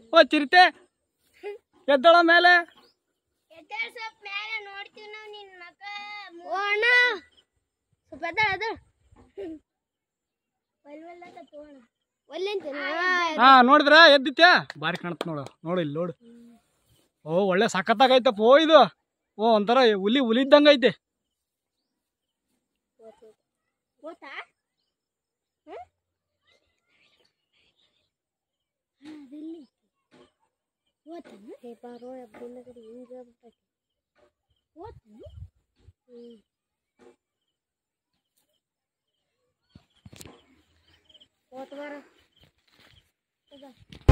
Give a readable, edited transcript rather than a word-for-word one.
ಓ ಚಿರತೆ ಎದ್ದಳ ಮೇಲೆ ಹಾ ನೋಡಿದ್ರ ಎದ್ದಿತ್ಯಾ ಬಾರಿ ಕಾಣತ್ ನೋಡು ಇಲ್ಲಿ ನೋಡು ಓ ಒಳ್ಳೆ ಸಖತ್ತಾಗೈತಪ್ಪ ಓ ಇದು ಓ ಒಂಥರ ಹುಲಿ ಇದ್ದಂಗ ಐತೆ What